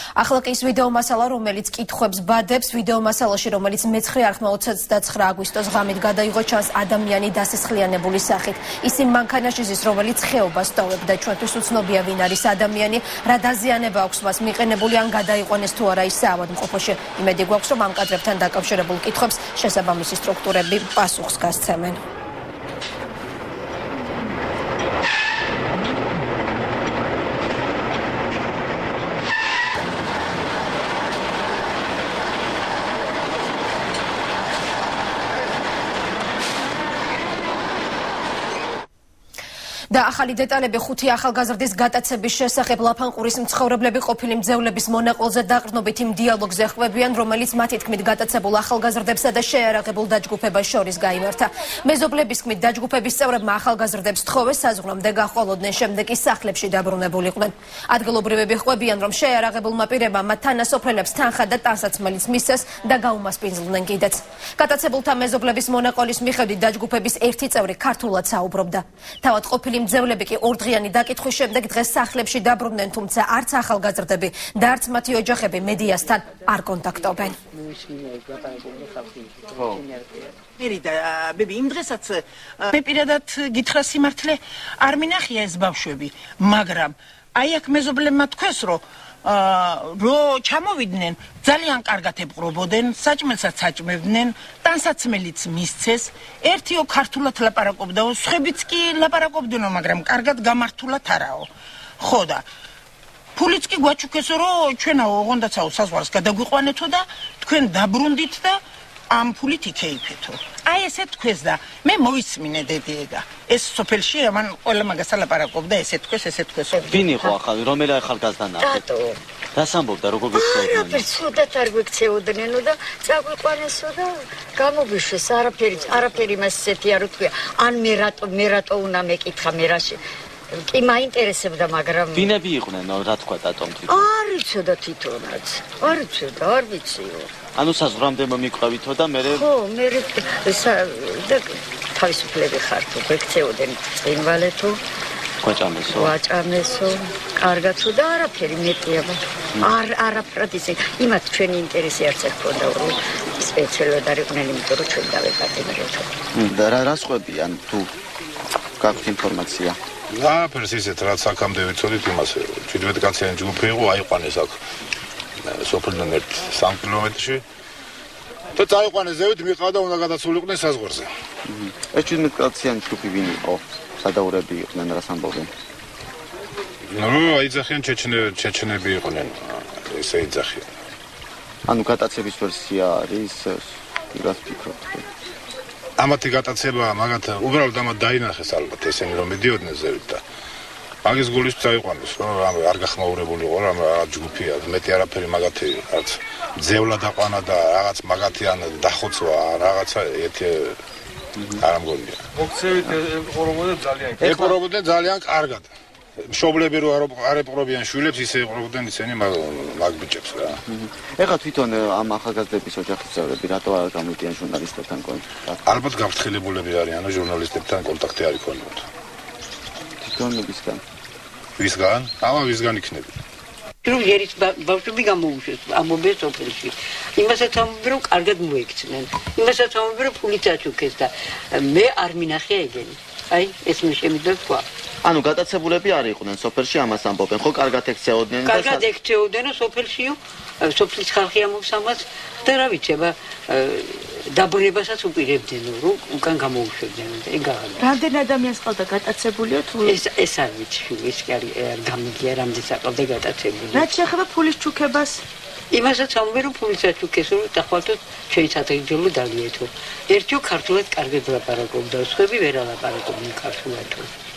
ახლა კი ის ვიდეო მასალა, რომელიც კითხვებს ბადებს, ვიდეო მასალაში, რომელიც მე-9 არხმა 29 აგვისტოს ღამით გადაიღო, ჩანს ადამიანი დასისხლიანებული სახით. ის იმ მანქანაში ზის, რომელიც ხეობას ტოვებდა. ჩვენთვის უცნობია, ვინ არის ადამიანი, რა დაზიანება აქვს მას მიყენებული, ან გადაიყვანეს თუ არა ის საავადმყოფოში. იმედი გვაქვს, რომ ამ კადრებთან დაკავშირებულ კითხვებს შესაბამისი სტრუქტურები პასუხს გასცემენ. და ახალი დეტალები 5 ახალგაზრდის გატაცების შესახებ ლაფანყურის მცხოვრებლები ყოფილი მძევლების მონაყოლზე დაყრდნობით იმ დიალოგზე ხვევიან, რომელიც მათი თქმით გატაცებულ ახალგაზრდებსა და შეიარაღებულ დაჯგუფებას შორის გაიმართა. მეზობლების თქმით დაჯგუფების წევრებმა ახალგაზრდებს თხოვეს საზღვრამდე გაჰყოლოდნენ, შემდეგ კი სახლებში დაბრუნებულიყვნენ. ადგილობრივები ხვევიან, რომ შეიარაღებულმა პირებმა მათ თანასოფრელებს თანხა და ტანსაცმელიც მისცეს და გაუმასპინძლდნენ კიდეც. გატაცებულთა მეზობლების მონაყოლის მიხედვით დაჯგუფების ერთი წევრი ქართულად საუბრობდა. თავად ყოფილი მძევლები კი ორდღიანი დაკითხვის შემდეგ დღეს სახლებში დაბრუნდნენ, თუმცა არც ახალგაზრდები და არც მათი ოჯახები მედიასთან არ კონტაქტობენ. ბები, იმ დღესაც მე პირადად გითხრა სიმართლე არ მინახია ეს ბავშვები, მაგრამ აი აქ მეზობლებმა თქვეს, რომ ჩამოვიდნენ, ძალიან კარგად ეპყრობოდნენ, საჭმელსაც საჭმევდნენ, ტანსაცმელიც მისცეს, ერთიო ქართულად ლაპარაკობდაო, სხვებიც კი ლაპარაკობდნო, მაგრამ კარგად გამართულად არაო. ხო და ფულიც კი გვაჩუქესო, რომ ჩვენაო ოღონდაცაო საზღვარს გადაგვიყვანეთო და თქვენ დაბრუნდით და ამ ფულით იქეიფეთო. აი ესე თქვეს და მე მოვისმინე დედიეგა. ეს სოფელში ამან ყველა მაგას ლაპარაკობდა, ესე თქვეს. ვინ იყო ახალი, რომელი ახალგაზრდა ნახეთ? რას ამბობდა, როგორ გიქცეოდნენ? არაფერს ცუდად არ გვიქცეოდნენო და წაგვიყვანესო და გამოგიშვეს, არაფერი მას ესეთი არ უთქვია. ან მე რატო უნდა მეკითხა მე რაში. კი მაინტერესებდა, მაგრამ ვინები იყვნენ, რა თქვა დატომ თვითონ? არ იცოდა თვითონაც. არ იცოდა, არ ვიციო. ანუ საზღვრამდე მომიყვევითო და მე ხო, მე და თავისუფლები ხართო, გვექცეოდნენ წინვალეთო. გვაჭამესო, კარგაცო და არაფერი მეტია. არაფრად ისე, იმათ ჩვენი ინტერესი არც არ ქონდა, რომ სპეციალურად არ იყვნენ, იმიტომ რომ ჩვენ დავეპატიმრეთო. და რას ყვებიან თუ გაქვთ ინფორმაცია? აფერს ისეთ რაც აქამდე ვიცოდით იმას 17 კაციანი ჯგუფი იყო აიყვანეს აქ სოფლიდან 3 კილომეტრში და წაიყვანეს ზევით მიყავდა უნდა გადასულიყვნენ საზღვარზე. ეს 17 კაციანი ჯგუფი ვინ იყო? სადაურები იყვნენ, რას ამბობენ? აიძახიან ჩეჩნები იყვნენ, ესე იძახიან. ანუ გატაცების ვერსია არის რას ფიქრობთ? ამათი გატაცება მაგათ უბრალოდ ამათ დაინახეს ალბათ ესენი რომ მიდიოდნენ ზევით და მაგის გულის წაიყვანეს რომ არ გახმაურებული იყო რა ჯგუფია მეტი არაფერი მაგათი რაც ძევლა დაყვანა და რაღაც მაგათიან დახოცვა რაღაცა ერთი არ ამგონია მოქცევით ეპყრობოდნენ ძალიან კარგად მშობლები რო არ ეპყრობიან შვილებს ისე ეპყრობოდნენ ისინი მაგ ბიჭებს რა ეხლა თვითონ ამ ახალგაზრდების ოჯახის წევრები რატო არ გამოდიან ჟურნალისტებთან კონტაქტში? ალბათ გაფრთხილებულები არიან და ჟურნალისტებთან კონტაქტი არ იქონიოთ. თვითონებისგან? ვისგან? ვისგან იქნება. რომ ერის ბავშვები გამოუშვეს ამობეს სოფელში. იმასაც ამბობენ, რომ კარგად მოიქცნენ. იმასაც ამბობენ, რომ ფულით აჩუქეს და მე არ მინახია ეგენი. აი, ეს მე შემიძლია თქვა. ანუ გატაცებულები არ იყვნენ სოფელში, ამას ამბობენ, ხო კარგად ექცეოდნენ და კარგად ექცეოდნენო სოფელშიო, სოფლის ხალხი ამბობს ამას და რა ვიცი, დაბრუნებასაც უპირებდნენო, რომ უკან გამოუშვებდნენ და ეგ აღარ. რამდენ ადამიანს ყავდა გატაცებულიო თუ ეს არ ვიცი, ის კი არ გამიგია რამდენს აყავდა გატაცებული. რაც შეეხება ფულის ჩუქებას? იმასაც ამბობენ, რომ ფულის აჩუქეს, რომ დახვალთოთ ჩვენი სადღეგრძელო დალიეთო. ერთიო ქართულად კარგად ლაპარაკობდა, სხვები ვერ ალაპარაკობდნენ ქართულად.